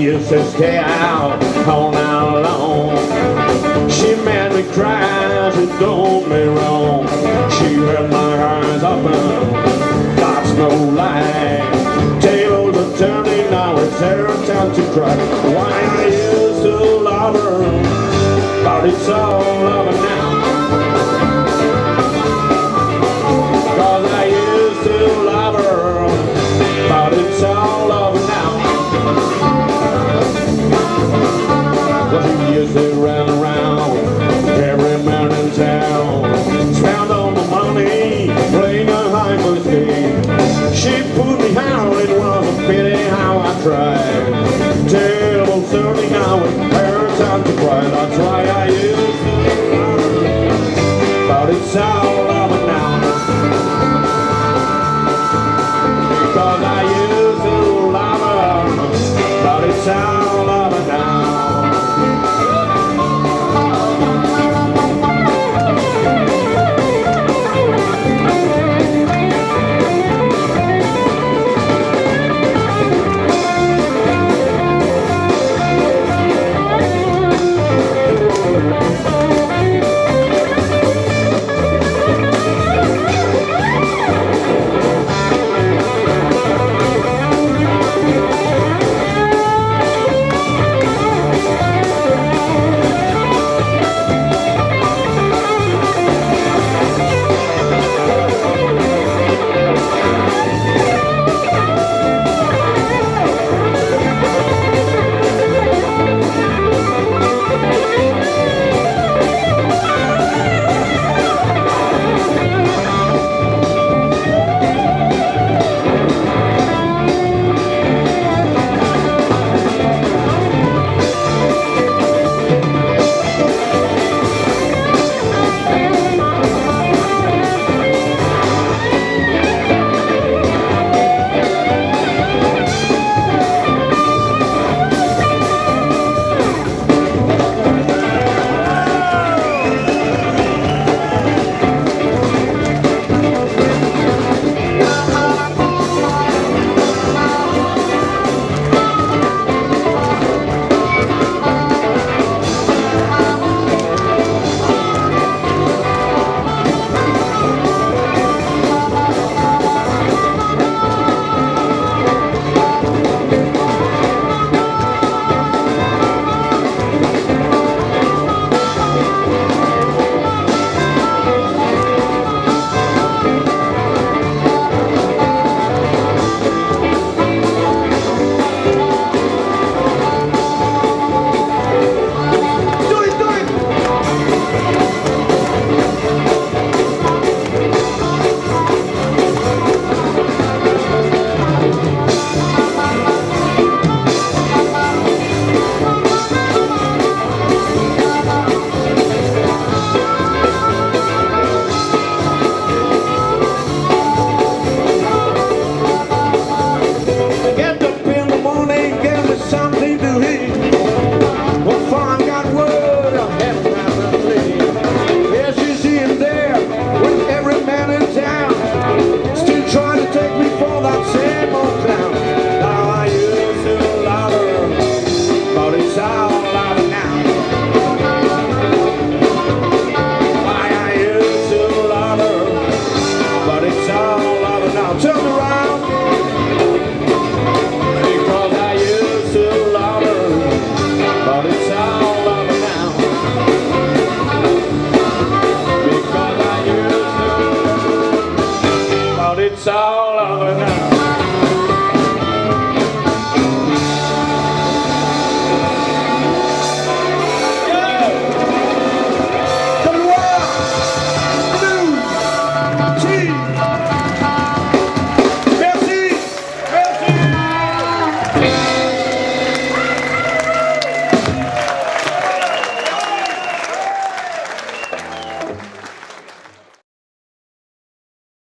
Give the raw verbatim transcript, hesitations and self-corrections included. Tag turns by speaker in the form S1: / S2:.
S1: used to stay out all night long. She made me cry, she told me wrong. She held my eyes open, that's no lie. Tables are turning, now it's her time to cry. Why I used to love her, but it's all over now. Cause I used to love her, but it's all over now. Cause we used to run around every man in town, spend all my money playing a high for speed. She put me out, it was a pity how I tried. Table turning now, it's her time to cry. That's why I used to love her, but it's all over now. Cause I used to love her, but it's all